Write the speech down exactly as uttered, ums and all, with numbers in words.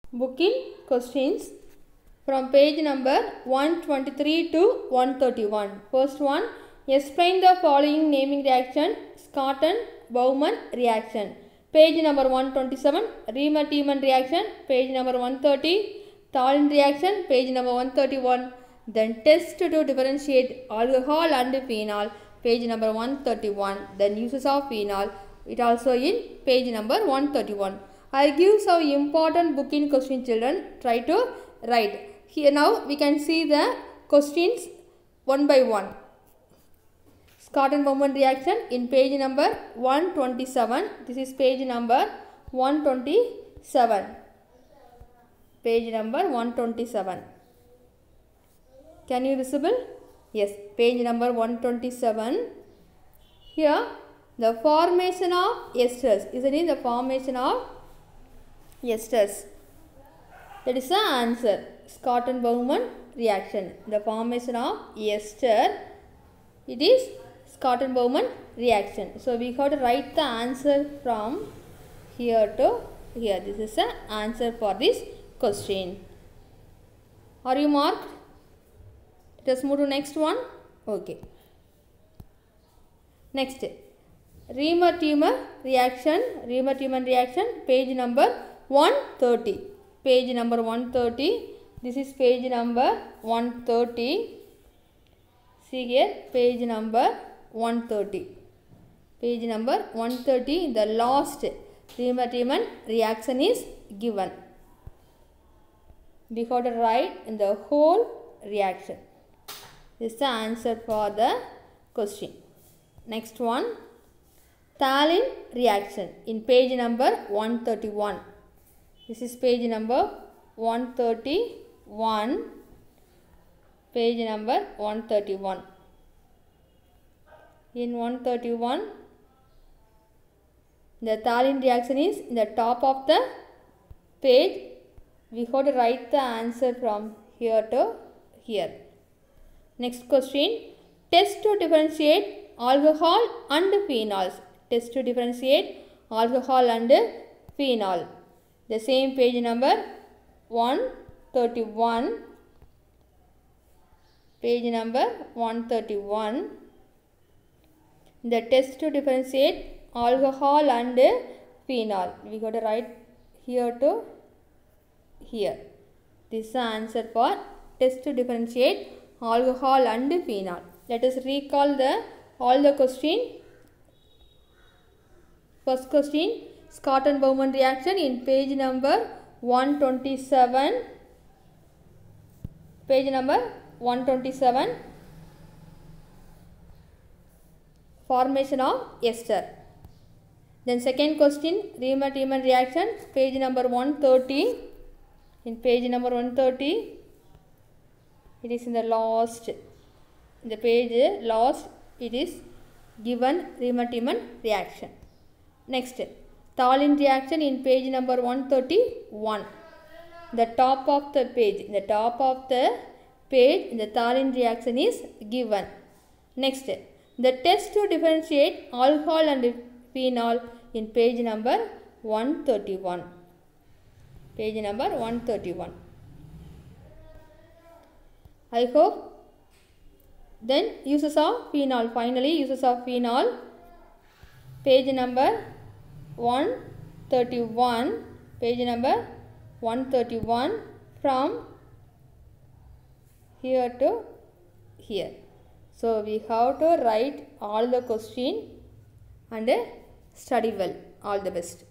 Booking questions from page number one twenty-three to one thirty-one. First one, explain the following naming reaction. Scotton-Bowman reaction. Page number one twenty-seven, Riemann-Tiemann reaction. Page number one thirty, Thalin reaction. Page number one thirty-one. Then test to differentiate alcohol and phenol. Page number one thirty-one. Then uses of phenol. It also in page number one thirty-one. I give some important booking question, children. Try to write. Here now we can see the questions one by one. Scotton-Bowman reaction in page number one twenty-seven. This is page number one twenty-seven. Page number one twenty-seven. Can you visible? Yes, page number one twenty-seven. Here the formation of esters. Is it in the formation of esters? That is the answer. Scotton-Bowman reaction. The formation of ester. It is Scotton-Bowman reaction. So we have to write the answer from here to here. This is the answer for this question. Are you marked? Let us move to next one. Okay. Next, Riemann-Tiemann reaction. Riemann-Tiemann reaction. Page number one thirty. Page number one thirty. This is page number one thirty. See here, page number one thirty. Page number one thirty. The last Riemann-Tiemann reaction is given. We have to write in the whole reaction. This is the answer for the question. Next one, Thalin reaction in page number one thirty-one. This is page number one thirty-one. Page number one thirty-one. In one thirty-one, the Thalin reaction is in the top of the page. We have to write the answer from here to here. Next question, test to differentiate alcohol and phenols. Test to differentiate alcohol and phenol. The same page number one thirty-one. Page number one thirty-one. The test to differentiate alcohol and phenol. We got to write here to here. This is the answer for test to differentiate alcohol and phenol. Let us recall the all the question. First question, Scotton-Bowman reaction in page number one twenty-seven. Page number one twenty-seven. Formation of ester. Then second question, Riemann-Tiemann reaction, page number one thirty. In page number one thirty, it is in the last, in the page last, it is given Riemann-Tiemann reaction. Next, Thalin reaction in page number one thirty-one. The top of the page, the top of the page, the Thalin reaction is given. Next, the test to differentiate alcohol and phenol in page number one thirty-one. Page number one thirty-one. I hope. Then uses of phenol. Finally, uses of phenol. Page number one thirty-one. Page number one thirty-one from here to here. So we have to write all the question and study well. All the best.